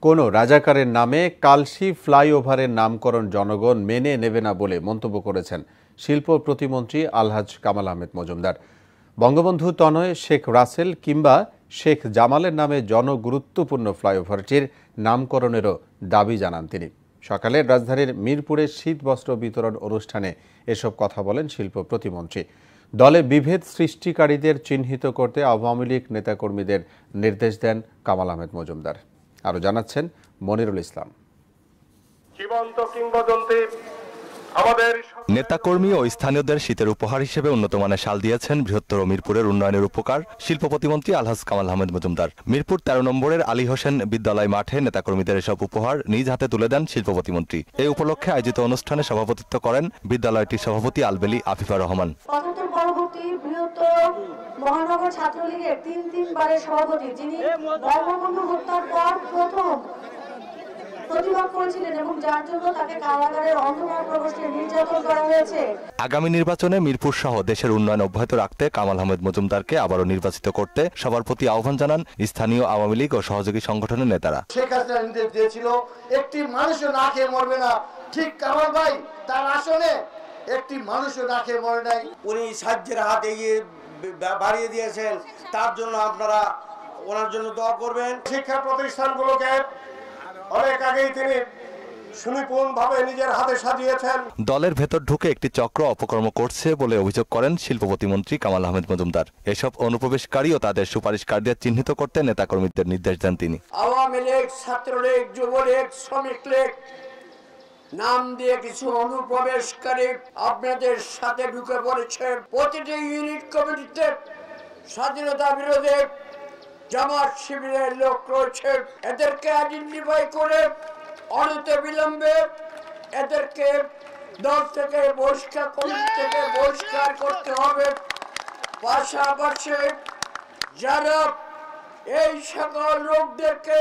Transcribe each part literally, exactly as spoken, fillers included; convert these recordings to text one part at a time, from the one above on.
কোনো রাজাকারের নামে কালশী ফ্লাইওভারের নামকরণ জনগণ মেনে নেবে না বলে মন্তব্য করেছেন শিল্প প্রতিমন্ত্রী আলহাজ কামাল আহমেদ মজুমদার। বঙ্গবন্ধু তনয় শেখ রাসেল কিংবা শেখ জামালের নামে জনগুরুত্বপূর্ণ ফ্লাইওভারটির নামকরণেরও দাবি জানান তিনি। সকালে রাজধানীর মিরপুরে শীত বস্ত্র বিতরণ অনুষ্ঠানে এসব কথা বলেন শিল্প প্রতিমন্ত্রী। দলে বিভেদ সৃষ্টিকারীদের চিহ্নিত করতে আওয়ামী লীগ নেতাকর্মীদের নির্দেশ দেন কামাল আহমেদ মজুমদার। আরো জানাচ্ছেন মনিরুল ইসলাম। জীবন্ত কিংবদন্তি আমাদের নেতাকর্মী ও স্থানীয়দের শীতের উপহার হিসেবে উন্নত মানের শাল দিয়েছেন বৃহত্তর মিরপুরের উন্নয়নের উপকার শিল্প প্রতিমন্ত্রী আলহাজ কামাল আহমেদ মজুমদার। মিরপুর তেরো নম্বরের আলী হোসেন বিদ্যালয় মাঠে নেতাকর্মীদের এসব উপহার নিজ হাতে তুলে দেন শিল্প প্রতিমন্ত্রী। এই উপলক্ষে আয়োজিত অনুষ্ঠানে সভাপতিত্ব করেন বিদ্যালয়টির সভাপতি আলবেলি আফিফা রহমান। মহানগর ছাত্রলীগের তিন তিনবারের সভাপতি, যিনি বঙ্গবন্ধু হত্যার পর প্রথম প্রতিবাদ করেছিলেন এবং যার জন্য তাকে কারাগারের অন্ধকার প্রকোষ্ঠে নির্যাতন করা হয়েছে। আগামী নির্বাচনে মিরপুর সহ দেশের উন্নয়ন অব্যাহত রাখতে কামাল আহমেদ মজুমদারকে আবারও নির্বাচিত করতে সবার প্রতি আহ্বান জানান স্থানীয় আওয়ামী লীগ ও সহযোগী সংগঠনের নেতারা। শেখ হাসিনা নির্দেশ দিয়েছিল একটি মানুষও না খেয়ে মরবে না, ঠিক কামাল ভাই তার আসনে একটি মানুষও না খেয়ে মরে নাই। উনি সাহায্যের হাত এগিয়ে বাড়িয়ে দিয়েছেন, তার জন্য আপনারা ওনার জন্য দোয়া করবেন। শিক্ষা প্রতিষ্ঠানগুলোকে অনেক আগেই তিনি সুনিপুণভাবে নিজের হাতে সাজিয়েছেন। দলের ভেতর ঢুকে একটি চক্র অপকর্ম করছে বলে অভিযোগ করেন শিল্প প্রতিমন্ত্রী কামাল আহমেদ মজুমদার। এসব অনুপ্রবেশকারী ও তাদের সুপারিশকারীদের চিহ্নিত করতে নেতাকর্মীদের নির্দেশ দেন তিনি। আওয়ামী লীগ, ছাত্রলীগ, যুবলীগ, শ্রমিক লীগ নাম দিয়ে কিছু অনুপ্রবেশকারী আপনাদের সাথে ঢুকে পড়েছে। প্রতিটি ইউনিট কমিটিতে স্বাধীনতা বিরোধী জামাত শিবিরের লোক রয়েছে। এদেরকে আইডেন্টিফাই করে অনতি বিলম্বে এদেরকে দল থেকে বহিষ্কার কমিটি থেকে বহিষ্কার করতে হবে। পাশাপাশি যারা এই সকল লোকদেরকে,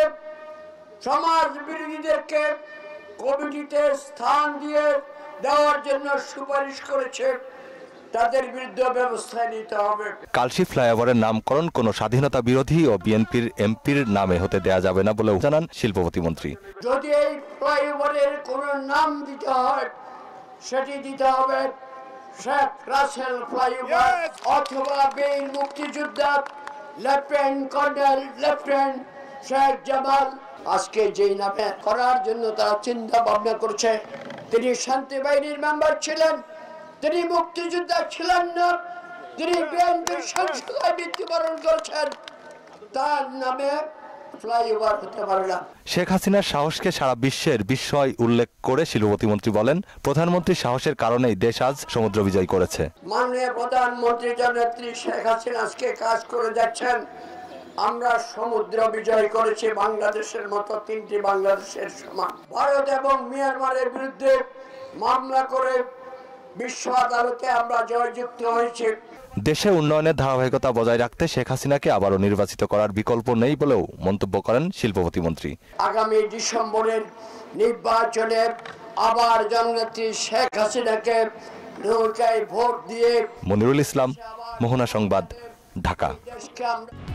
সমাজ বিরোধীদেরকে কমিটিতে স্থান দিয়ে দেওয়ার জন্য সুপারিশ করেছে, তাদের বিরুদ্ধে ব্যবস্থা নিতে হবে। কালশী ফ্লাইওভারের নামকরণ কোনো স্বাধীনতা বিরোধী ও বিএনপির এমপির নামে হতে দেয়া যাবে না বলেও জানান শিল্প প্রতিমন্ত্রী। যদি এই ফ্লাইওভারের কোনো নাম দিতে হয়, সেটি দিতে হবে শেখ রাসেল ফ্লাইওভার অথবা বীর মুক্তিযোদ্ধা lieutenant colonel lieutenant Sheikh Jamal. আজকে যেই নামে করার জন্য তারা চিন্তা ভাবনা করছে, তিনি শান্তি বাহিনীর মেম্বার ছিলেন, তিনি মুক্তিযোদ্ধা ছিলেন না, তিনি বিএনপির সংসদে মৃত্যুবরণ করেছেন, তার নামে ফ্লাইওভার হতে পারে না। শেখ হাসিনার সাহসকে সারা বিশ্বের বিস্ময় উল্লেখ করে শিল্প প্রতিমন্ত্রী বলেন, প্রধানমন্ত্রীর সাহসের কারণেই দেশ আজ সমুদ্র বিজয় করেছে। মাননীয় প্রধানমন্ত্রী জননেত্রী শেখ হাসিনা আজকে কাজ করে যাচ্ছেন। আমরা সমুদ্র বিজয় করেছি বাংলাদেশের মতো তিনটি বাংলাদেশের সমান। ভারত এবং মিয়ানমারের বিরুদ্ধে মামলা করে বিশ্ব আদালতে আমরা জয়যুক্ত হয়েছি। দেশে উন্নয়নের ধারাবাহিকতা বজায় রাখতে শেখ হাসিনাকে আবারও নির্বাচিত করার বিকল্প নেই বলেও মন্তব্য করেন শিল্প প্রতিমন্ত্রী। আগামী ডিসেম্বরের নির্বাচনে আবার জননেত্রী শেখ হাসিনাকে নৌকায় ভোট দিয়ে। মনিরুল ইসলাম, মোহনা সংবাদ, ঢাকা।